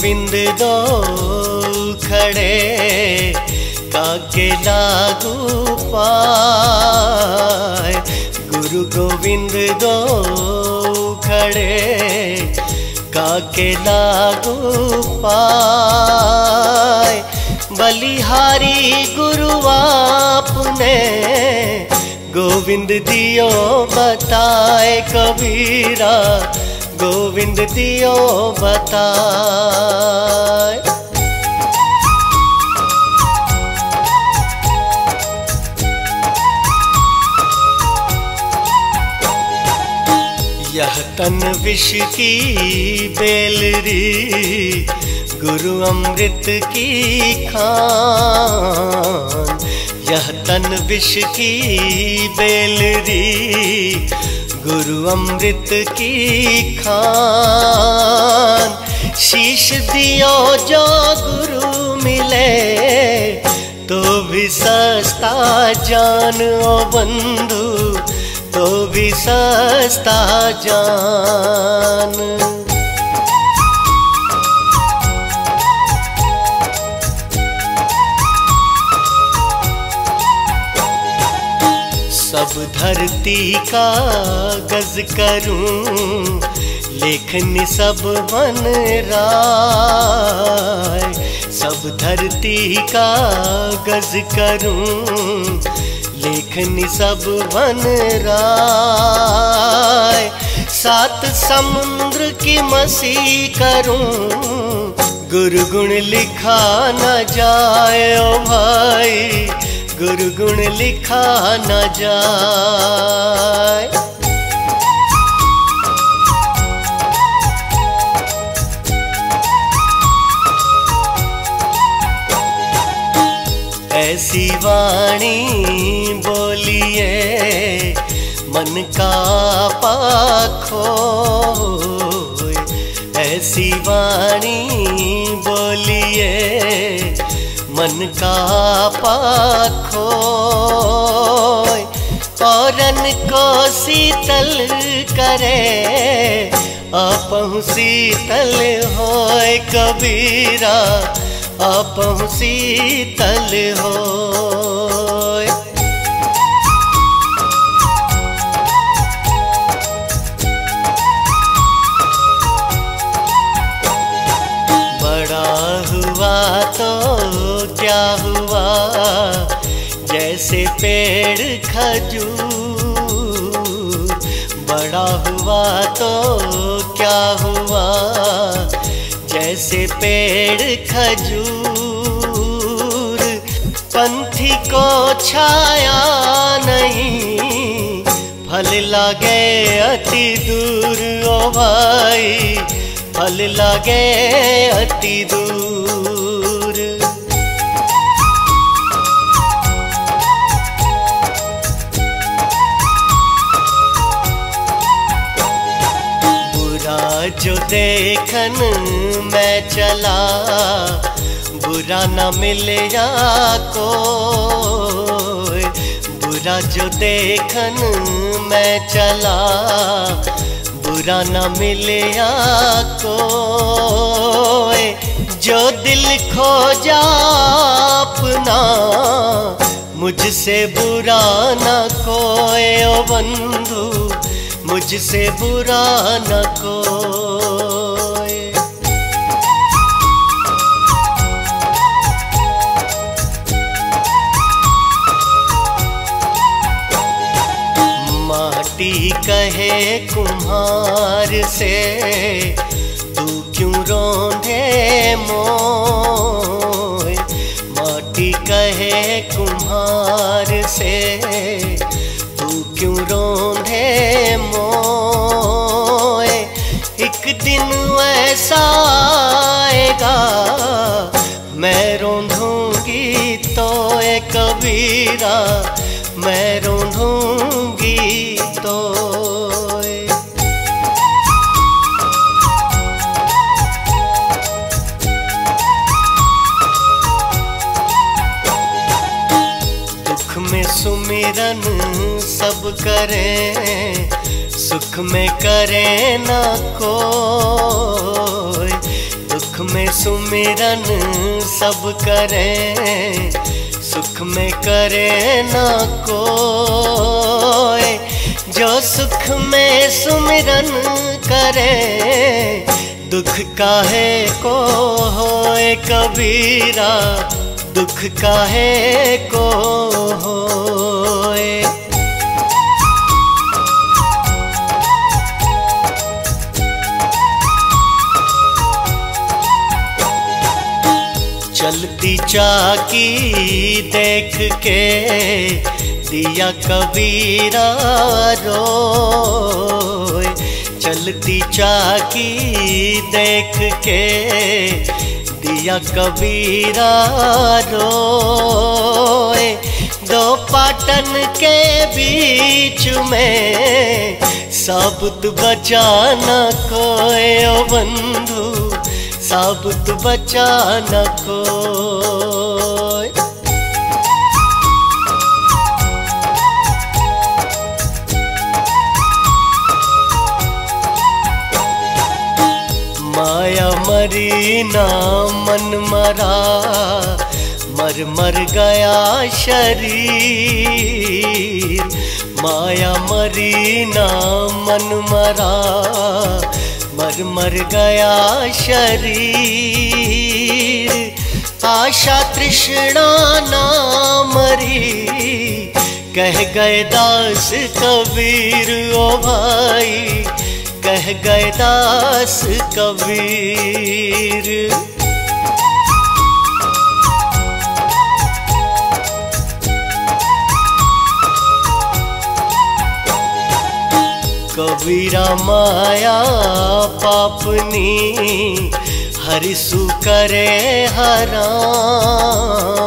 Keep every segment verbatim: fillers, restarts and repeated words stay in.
गोविंद दो खड़े काके लागू पाए। गुरु गोविंद दो खड़े काके लागू पाए। बलिहारी गुरु आपने गोविंद दियो बताए। कबीरा गोविंद दियो बताए। यह तन विष की बेलरी गुरु अमृत की खान। यह तन विष की बेलरी गुरु अमृत की खान। शीश दियो जो गुरु मिले तो भी सस्ता जान ओ बंधु, तो भी सस्ता जान। सब धरती का गज करूं लेखन सब बन राय। सब धरती का गज करूं लेखन सब बन राय। सात समुद्र की मसी करूं गुरु गुण लिखा न जाए ओ भाई, गुरु गुण लिखा न जाए। ऐसी वाणी बोलिए मन का पाखो। ऐसी वाणी बोलिए मन का पाखो। औरन को शीतल करे आपहु शीतल होय। कबीरा आपहु शीतल होय। बड़ा हुआ तो क्या हुआ जैसे पेड़ खजूर। बड़ा हुआ तो क्या हुआ जैसे पेड़ खजूर। पंथी को छाया नहीं फल लागे अति दूर ओ भाई, फल लागे अति दूर। बुरा जो देखन मैं चला बुरा न मिले या कोई। बुरा जो देखन मैं चला बुरा न मिले या कोई। जो दिल खो जा अपना मुझसे बुरा न कोई ओ बंधु, मुझसे बुरा न कोई। माटी कहे कुम्हार से तू क्यों रोंदे मोय। माटी कहे कुम्हार से तू क्यों रोंदे मोय। एक दिन ऐसा आएगा मैं रोंधूंगी तो ए कबीरा, मैं रोंधूंगी तो। दुख में सुमिरन सब करें सुख में करे ना कोई। दुख दुख में सुमिरन सब करें, सुख में करे न कोई। जो सुख में सुमिरन करे, दुख काहे को होए कबीरा, दुख काहे को होए। चलती चाकी देख के दिया कबीरा रोए। चलती चाकी देख के दिया कबीरा रोए। दो पाटन के बीच में साबुत बचा न कोई ओ बंधु, साबुत बचा न कोई। माया मरी ना मन मरा, मर मर गया शरीर। माया मरी ना मन मरा, मर मर गया शरीर। आशा तृष्णा ना मरी, कह गए दास कबीर ओ भाई, कह गए दास कबीर। कबीरा माया पापनी, हरिसु करे हराम।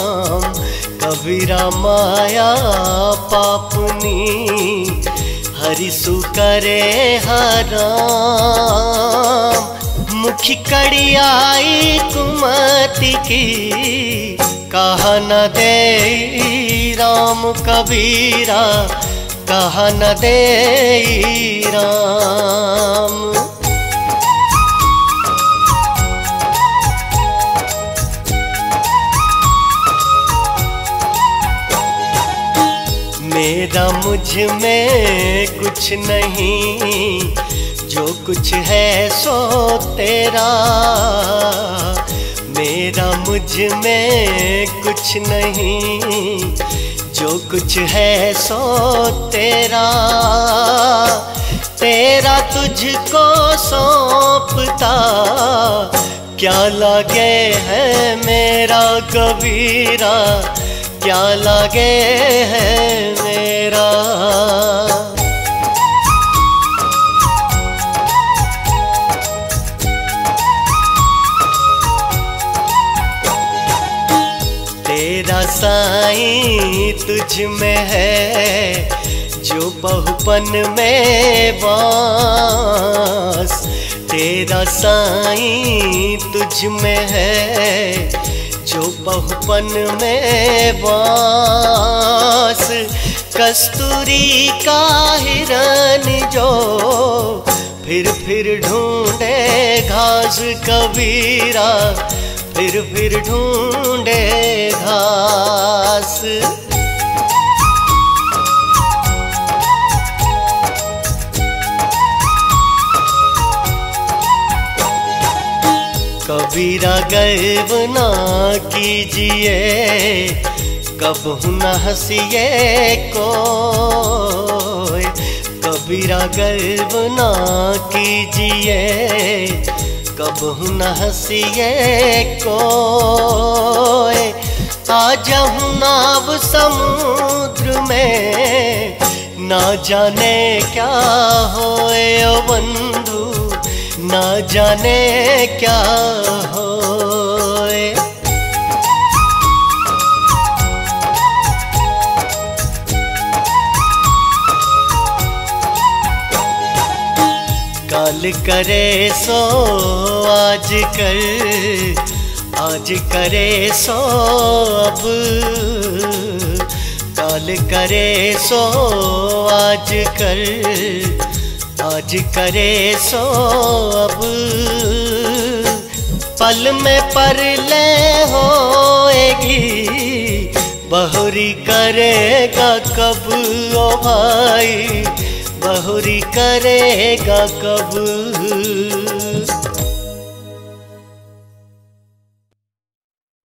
कबीरा माया पापनी, हरिसु करे हराम। मुखी कड़ियाई कुमति की, कहा न दे राम कबीरा, कहा न दे राम। मेरा मुझ में कुछ नहीं, जो कुछ है सो तेरा। मेरा मुझ में कुछ नहीं, जो कुछ है सो तेरा। तेरा तुझको सौंपता, क्या लागे है मेरा कबीरा, क्या लागे है मेरा। तेरा साईं तुझ में है, जो बहुपन में वास। तेरा साईं तुझ में है, जो बहुपन में वास। कस्तूरी का हिरन जो फिर फिर ढूंढे घास कबीरा, फिर फिर ढूंढे घास। कबीरा गर्व ना कीजिए, कबहु न हंसिए कोई। कबीरा गर्व ना कीजिए, कबहु न हंसिए कोई। आ जाऊं नाव समुद्र में, ना जाने क्या होए ओ बंधु, ना जाने क्या होए। काल करे सो आज कर, आज करे सो अब। काल करे सो आज कर, आज करे सो अब। पल में परले होएगी, बहुरी करेगा कब ओ भाई, बहुरी करेगा कब।